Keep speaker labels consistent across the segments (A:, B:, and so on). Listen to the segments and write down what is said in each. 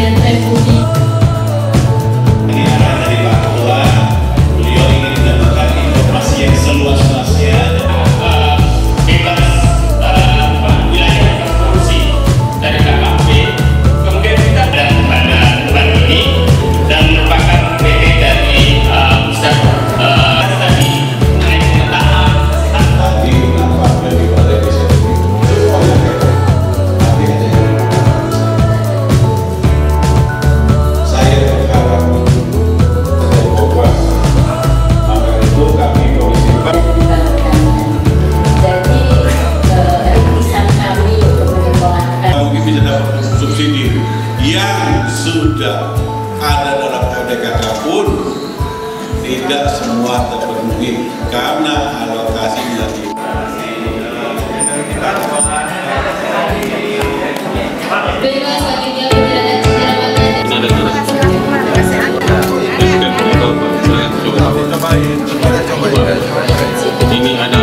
A: Presiden Republik.
B: Ini arahan dari Pak Ketua, beliau ingin mendapatkan informasi yang seluas-luasnya, bebas wilayah korupsi dari KKP. Kemudian kita dan pada bulan ini dan merupakan PT dari pusat tadi naiknya tahap tadi nampaknya di Balai Desa ini. Subsidi yang sudah ada dalam RDKK pun tidak semua terpenuhi karena alokasinya di
C: ini ada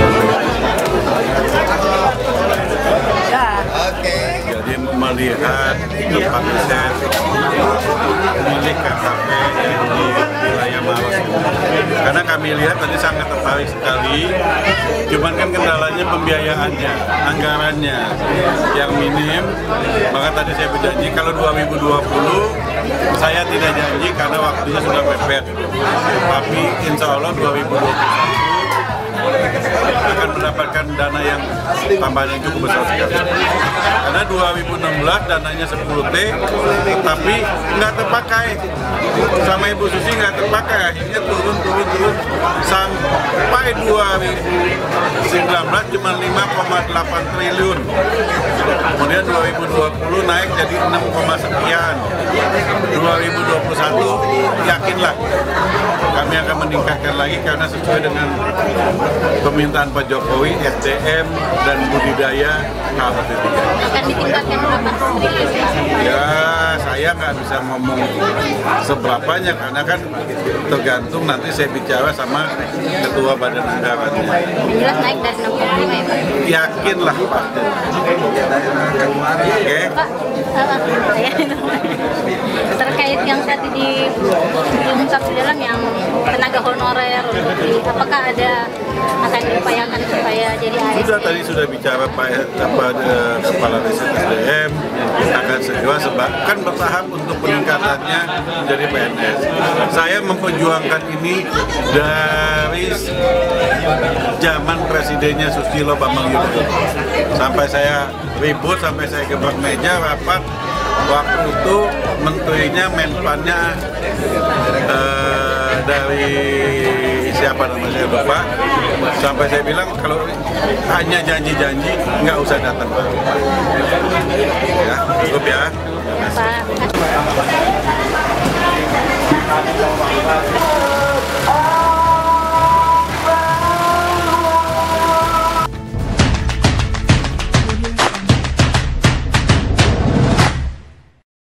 C: melihat tempat riset milik KKP di wilayah Maros ini. Karena kami lihat tadi sangat tertarik sekali, cuman kan kendalanya pembiayaannya, anggarannya yang minim. Maka tadi saya berjanji kalau 2020 saya tidak janji karena waktunya sudah mepet, tapi insya Allah 2021 akan mendapatkan dana yang tambahan yang cukup besar sekali. Karena 2016 dananya 10T, tapi nggak terpakai sama Ibu Susi, nggak terpakai. Akhirnya turun sampai 2019 cuma 5,8 triliun. Kemudian 2020 naik jadi 6, sekian. 2021 yakinlah kami akan meningkatkan lagi karena sesuai dengan permintaan Pak Jokowi, SDM dan budidaya harus ditingkatkan.
A: Akan ditingkatkan berapa triliun?
C: Ya, saya nggak bisa ngomong seberapanya karena kan tergantung nanti saya bicara sama Ketua Badan Anggarannya.
A: Jelas naik dari 65 ya Pak?
C: Yakinlah pasti. Oke.
A: Pak, terkait yang tadi diungkap di dalam yang tenaga honorer, apakah akan diupayakan supaya jadi ASN?
C: Sudah bicara Pak Kepala Riset SDM akan segera kan bertahap untuk peningkatannya menjadi PNS. Saya memperjuangkan ini dari zaman presidennya Susilo Bambang Yudhoyono. Sampai saya ribut, sampai saya gebrak meja rapat. Waktu itu menterinya, menpannya dari siapa namanya saya lupa. Sampai saya bilang kalau hanya janji-janji nggak usah datang Pak. Ya, cukup ya.
A: Pak.